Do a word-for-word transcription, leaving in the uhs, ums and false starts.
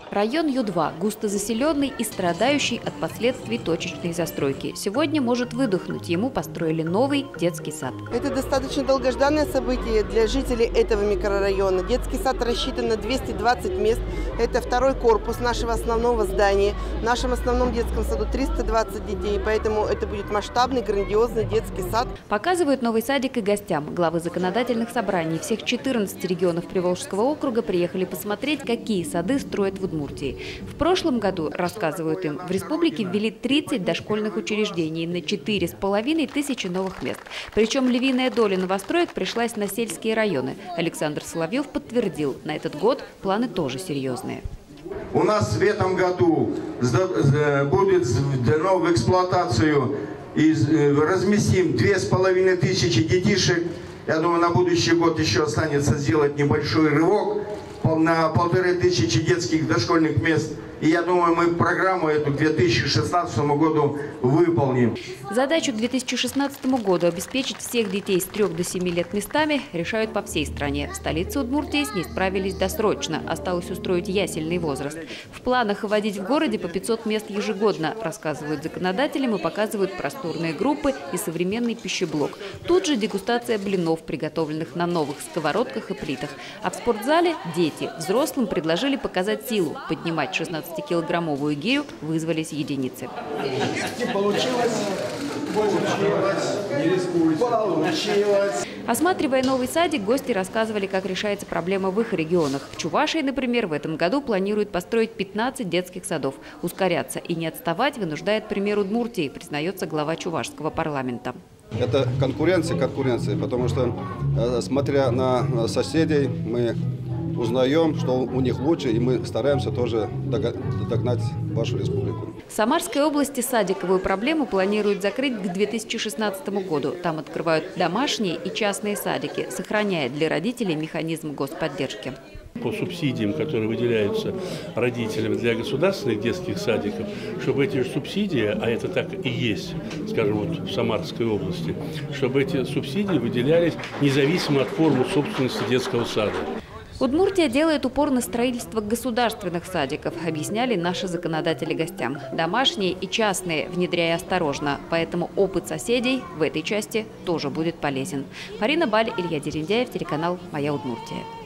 Район Ю два густо заселенный и страдающий от последствий точечной застройки. Сегодня может выдохнуть. Ему построили новый детский сад. Это достаточно долгожданное событие для жителей этого микрорайона. Детский сад рассчитан на двести двадцать мест. Это второй корпус нашего основного здания. В нашем основном детском саду триста двадцать детей, поэтому это будет масштабный, грандиозный детский сад. Показывают новый садик и гостям. Главы законодательных собраний всех четырнадцати регионов Приволжского округа приехали посмотреть, какие сады строят в Удмуртии. В прошлом году, рассказывают им, в республике ввели тридцать дошкольных учреждений на четыре с половиной тысячи новых мест. Причем львиная доля новостроек пришлась на сельские районы. Александр Соловьев подтвердил, на этот год планы тоже серьезные. У нас в этом году будет введено в эксплуатацию и разместим две с половиной тысячи детишек. Я думаю, на будущий год еще останется сделать небольшой рывок на полторы тысячи детских дошкольных мест. И я думаю, мы программу эту к две тысячи шестнадцатому году выполним. Задачу к две тысячи шестнадцатому году обеспечить всех детей с трёх до семи лет местами решают по всей стране. В столице Удмуртии с ней справились досрочно. Осталось устроить ясельный возраст. В планах вводить в городе по пятьсот мест ежегодно, рассказывают законодателям и показывают просторные группы и современный пищеблок. Тут же дегустация блинов, приготовленных на новых сковородках и плитах. А в спортзале дети. Взрослым предложили показать силу. Поднимать шестнадцатикилограммовую гирю вызвались единицы. Осматривая новый садик, гости рассказывали, как решается проблема в их регионах. В Чувашии, например, в этом году планируют построить пятнадцать детских садов. Ускоряться и не отставать вынуждает пример Удмуртии, признается глава чувашского парламента. Это конкуренция, конкуренция, потому что, смотря на соседей, мы узнаем, что у них лучше, и мы стараемся тоже догнать вашу республику. В Самарской области садиковую проблему планируют закрыть к две тысячи шестнадцатому году. Там открывают домашние и частные садики, сохраняя для родителей механизм господдержки. По субсидиям, которые выделяются родителям для государственных детских садиков, чтобы эти субсидии, а это так и есть, скажем, вот в Самарской области, чтобы эти субсидии выделялись независимо от формы собственности детского сада. Удмуртия делает упор на строительство государственных садиков, объясняли наши законодатели гостям. Домашние и частные внедряя осторожно, поэтому опыт соседей в этой части тоже будет полезен. Марина Баль, Илья Дерендяев, телеканал «Моя Удмуртия».